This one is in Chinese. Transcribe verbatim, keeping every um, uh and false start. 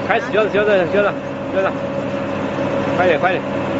开始，交着交着交着交着，快点快点。